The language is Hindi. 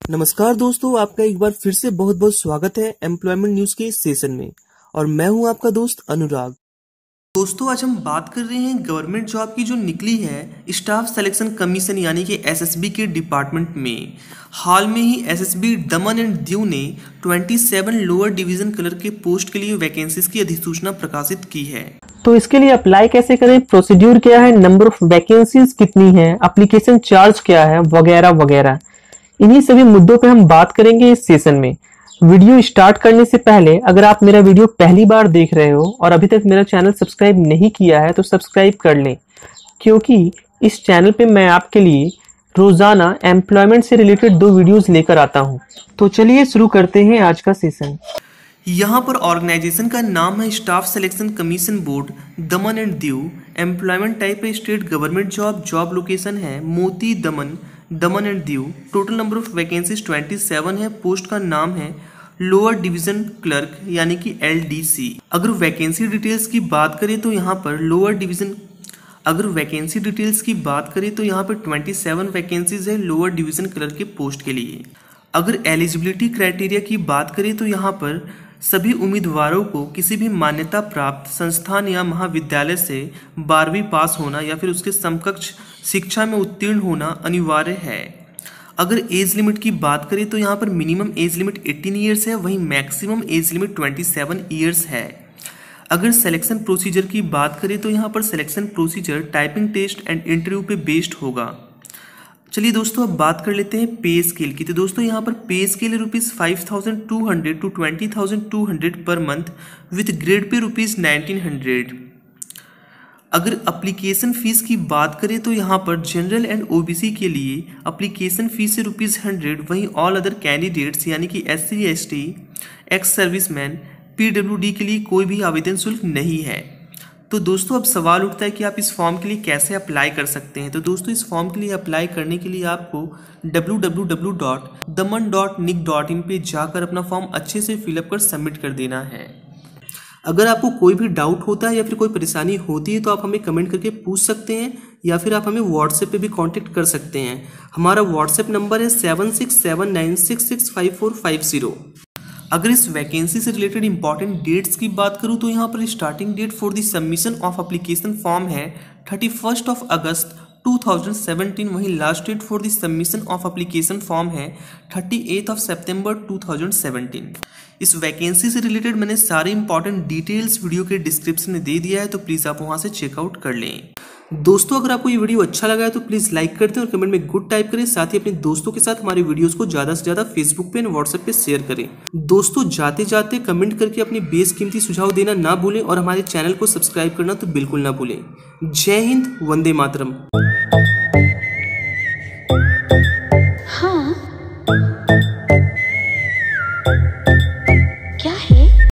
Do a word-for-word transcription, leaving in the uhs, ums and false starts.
नमस्कार दोस्तों, आपका एक बार फिर से बहुत बहुत स्वागत है एम्प्लॉयमेंट न्यूज के इस सेशन में। और मैं हूं आपका दोस्त अनुराग। दोस्तों, आज हम बात कर रहे हैं गवर्नमेंट जॉब की जो निकली है स्टाफ सिलेक्शन कमीशन यानी कि एसएसबी के डिपार्टमेंट में। हाल में ही एसएसबी दमन एंड दीव ने सत्ताईस लोअर डिवीजन क्लर्क के पोस्ट के लिए वैकेंसीज की अधिसूचना प्रकाशित की है। तो इसके लिए अप्लाई कैसे करें, प्रोसीड्यूर क्या है, नंबर ऑफ वैकेंसीज कितनी है, एप्लीकेशन चार्ज क्या है, वगैरह वगैरह, इन्हीं सभी मुद्दों पे हम बात करेंगे इस सेशन में। वीडियो स्टार्ट करने से पहले अगर आप मेरा वीडियो पहली बार देख रहे हो और अभी तक मेरा चैनल सब्सक्राइब नहीं किया है तो सब्सक्राइब कर लें, क्योंकि इस चैनल पे मैं आपके लिए रोजाना एम्प्लॉयमेंट से रिलेटेड दो वीडियोस लेकर आता हूं। तो चलिए शुरू करते हैं आज का सेशन। यहाँ पर ऑर्गेनाइजेशन का नाम है staff selection commission board Daman and Diu. Employment type है state government job. Job location है Moti Daman Daman and Diu. Total number of vacancies सत्ताईस है। पोस्ट का नाम है लोअर डिवीजन क्लर्क यानी कि एलडीसी। अगर वैकेंसी डिटेल्स की बात करें तो यहाँ पर लोअर डिवीजन अगर वैकेंसी डिटेल्स की बात करें तो यहाँ पर सत्ताईस वैकेंसीज है लोअर डिवीजन क्लर्क के पोस्ट के लिए। अगर एलिजिबिलिटी क्राइटेरिया की बात करें तो यहाँ पर सभी उम्मीदवारों को किसी भी मान्यता प्राप्त संस्थान या महाविद्यालय से बारहवीं पास होना या फिर उसके समकक्ष शिक्षा में उत्तीर्ण होना अनिवार्य है। अगर एज लिमिट की बात करें तो यहाँ पर मिनिमम एज लिमिट अठारह ईयर्स है, वहीं मैक्सिमम एज लिमिट सत्ताईस ईयर्स है। अगर सिलेक्शन प्रोसीजर की बात करें तो यहाँ पर selection procedure typing test and interview पे बेस्ड होगा। चलिए दोस्तों, अब बात कर लेते हैं पे स्केल की। तो दोस्तों यहाँ पर पे स्केल है rupees five thousand two hundred to twenty thousand two hundred per month with grade pay rupees nineteen hundred. अगर एप्लीकेशन फीस की बात करें तो यहाँ पर जनरल एंड ओबीसी के लिए एप्लीकेशन फीस है रुपीज़ हंड्रेड, वहीं ऑल अदर कैंडिडेट्स यानी कि S C S T ex serviceman PWD के लिए कोई भी आवेदन शुल्क नहीं है। तो दोस्तों अब सवाल उठता है कि आप इस फॉर्म के लिए कैसे अप्लाई कर सकते हैं। तो दोस्तों इस फॉर्म के लिए अप्लाई करने के लिए आपको W W W dot Daman dot NIC dot in पे जाकर अपना फॉर्म अच्छे से फिलअप कर सबमिट कर देना है। अगर आपको कोई भी डाउट होता है या फिर कोई परेशानी होती है तो आप हमें कमेंट करके पूछ सकते हैं या फिर आप हमें व्हाट्सएप पे भी कांटेक्ट कर सकते हैं। हमारा व्हाट्सएप नंबर है seven six seven nine six six five four five zero. अगर इस वैकेंसी से रिलेटेड इंपॉर्टेंट डेट्स की बात करूं तो यहाँ पर starting date for the submission of application form है thirty first of August two thousand seventeen, वहीं last date for the submission of application form है thirty eighth of September two thousand seventeen. इस वैकेंसी से रिलेटेड मैंने सारे इंपॉर्टेंट डिटेल्स वीडियो के डिस्क्रिप्शन में दे दिया है, तो प्लीज़ आप वहाँ से चेकआउट कर लें। दोस्तों अगर आपको ये वीडियो अच्छा लगा है तो प्लीज़ लाइक कर दें और कमेंट में गुड टाइप करें। साथ ही अपने दोस्तों के साथ हमारी वीडियोस को ज़्यादा से ज़्यादा फेसबुक पे और व्हाट्सएप पे शेयर करें। दोस्तों जाते जाते कमेंट करके अपने बेसकीमती सुझाव देना ना भूलें और हमारे चैनल को सब्सक्राइब करना तो बिल्कुल ना भूलें। जय हिंद, वंदे मातरम।